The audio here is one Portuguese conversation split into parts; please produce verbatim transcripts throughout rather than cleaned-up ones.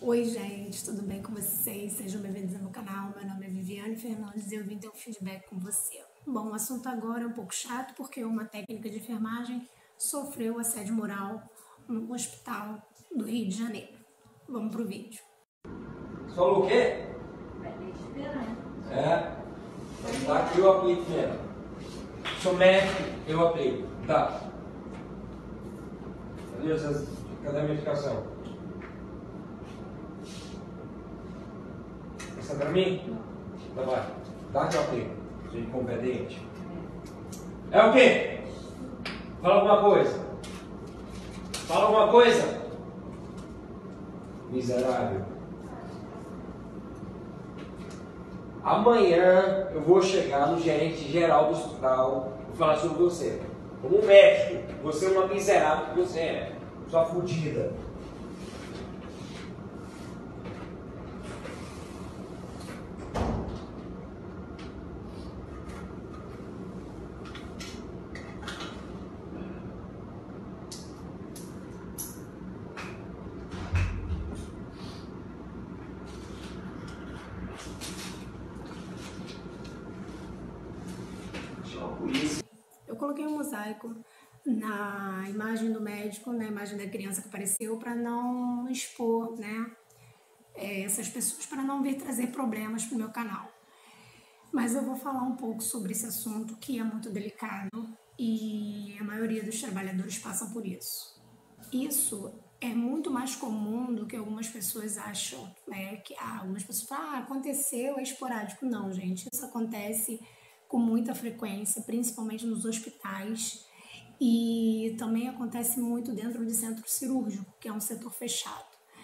Oi gente, tudo bem com vocês? Sejam bem-vindos ao meu canal, meu nome é Viviane Fernandes e eu vim ter um feedback com você. Bom, o assunto agora é um pouco chato porque uma técnica de enfermagem sofreu assédio moral no hospital do Rio de Janeiro. Vamos pro vídeo. Você falou o quê? Vai ter que esperar. É, tá aqui eu aplico mesmo. Sou médico, eu aplico. Tá. Cadê, essas, cadê a medicação? Essa é pra mim? Não. Tá, vai. Dá que eu aplico. Sou incompetente. É o quê? Fala alguma coisa. Fala alguma coisa. Miserável. Amanhã eu vou chegar no gerente geral do hospital e falar sobre você. Como médico, você é uma miserável que você é. Sua fodida. Eu coloquei um mosaico na imagem do médico, na imagem da criança que apareceu, para não expor, né, essas pessoas, para não vir trazer problemas para o meu canal. Mas eu vou falar um pouco sobre esse assunto que é muito delicado e a maioria dos trabalhadores passam por isso. Isso é muito mais comum do que algumas pessoas acham, né? Que ah, algumas pessoas falam, ah, aconteceu, é esporádico. Não, gente, isso acontece com muita frequência, principalmente nos hospitais, e também acontece muito dentro de centro cirúrgico, que é um setor fechado.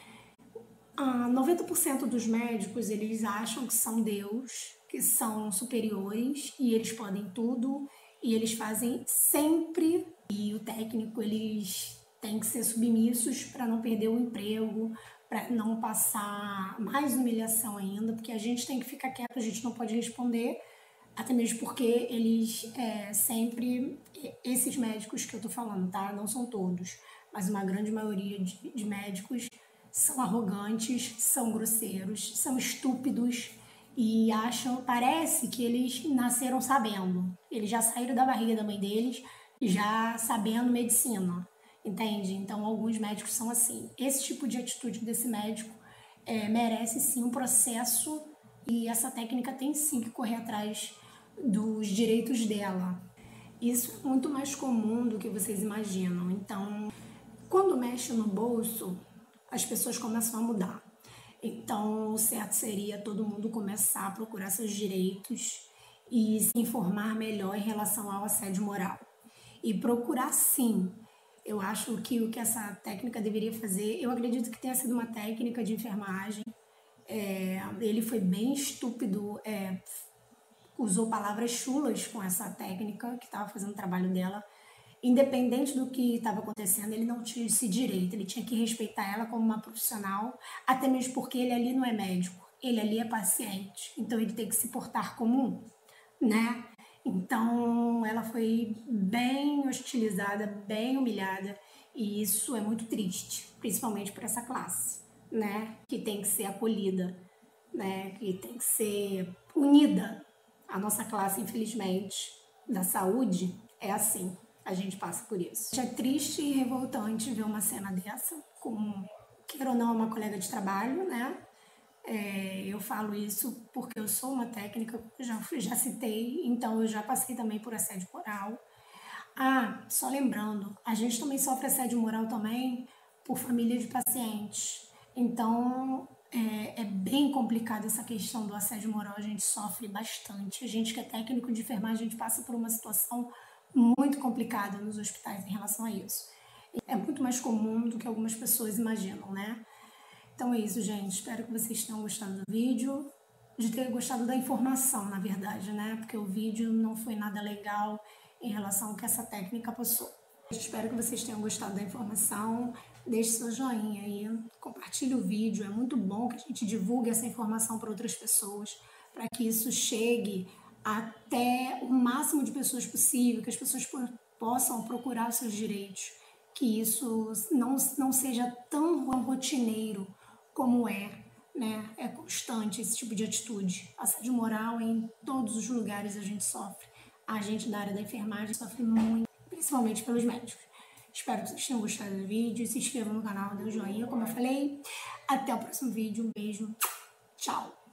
Ah, noventa por cento dos médicos, eles acham que são Deus, que são superiores, e eles podem tudo, e eles fazem sempre, e o técnico, eles têm que ser submissos para não perder o emprego, para não passar mais humilhação ainda, porque a gente tem que ficar quieto, a gente não pode responder, até mesmo porque eles é, sempre, esses médicos que eu tô falando, tá? Não são todos, mas uma grande maioria de, de médicos são arrogantes, são grosseiros, são estúpidos e acham, parece que eles nasceram sabendo. Eles já saíram da barriga da mãe deles já sabendo medicina, entende? Então alguns médicos são assim. Esse tipo de atitude desse médico é, merece sim um processo e essa técnica tem sim que correr atrás dos direitos dela. Isso é muito mais comum do que vocês imaginam. Então, quando mexe no bolso, as pessoas começam a mudar. Então, o certo seria todo mundo começar a procurar seus direitos e se informar melhor em relação ao assédio moral. E procurar sim. Eu acho que o que essa técnica deveria fazer, eu acredito que tenha sido uma técnica de enfermagem. É, ele foi bem estúpido, é, usou palavras chulas com essa técnica que estava fazendo o trabalho dela. Independente do que estava acontecendo, ele não tinha esse direito, ele tinha que respeitar ela como uma profissional, até mesmo porque ele ali não é médico, ele ali é paciente, então ele tem que se portar como um, né? Então ela foi bem hostilizada, bem humilhada, e isso é muito triste, principalmente para essa classe, né? Que tem que ser acolhida, né? Que tem que ser unida. A nossa classe, infelizmente, da saúde é assim, a gente passa por isso. É triste e revoltante ver uma cena dessa, com, queira ou não, uma colega de trabalho, né? É, eu falo isso porque eu sou uma técnica, já, já citei, então eu já passei também por assédio moral. Ah, só lembrando, a gente também sofre assédio moral também por família de pacientes. Então, é, é bem complicado essa questão do assédio moral, a gente sofre bastante. A gente que é técnico de enfermagem, a gente passa por uma situação muito complicada nos hospitais em relação a isso. É muito mais comum do que algumas pessoas imaginam, né? Então é isso, gente. Espero que vocês tenham gostado do vídeo, de ter gostado da informação, na verdade, né? Porque o vídeo não foi nada legal em relação ao que essa técnica passou. Espero que vocês tenham gostado da informação. Deixe seu joinha aí, compartilhe o vídeo. É muito bom que a gente divulgue essa informação para outras pessoas, para que isso chegue até o máximo de pessoas possível, que as pessoas possam procurar os seus direitos, que isso não, não seja tão rotineiro como é, né? É constante esse tipo de atitude. Assédio moral em todos os lugares a gente sofre. A gente da área da enfermagem sofre muito, principalmente pelos médicos. Espero que vocês tenham gostado do vídeo. Se inscrevam no canal, dê um joinha, como eu falei. Até o próximo vídeo. Um beijo. Tchau.